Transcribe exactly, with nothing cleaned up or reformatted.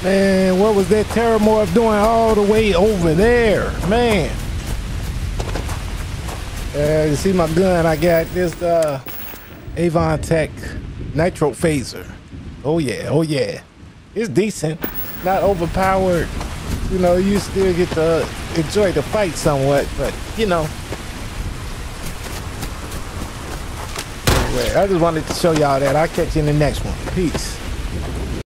Man, what was that Terramorph doing all the way over there? Man. Uh, you see my gun? I got this uh, Avon Tech Nitro Phaser. Oh yeah, oh yeah. It's decent. Not overpowered. You know, you still get to enjoy the fight somewhat, but you know. Anyway, I just wanted to show y'all that. I'll catch you in the next one. Peace.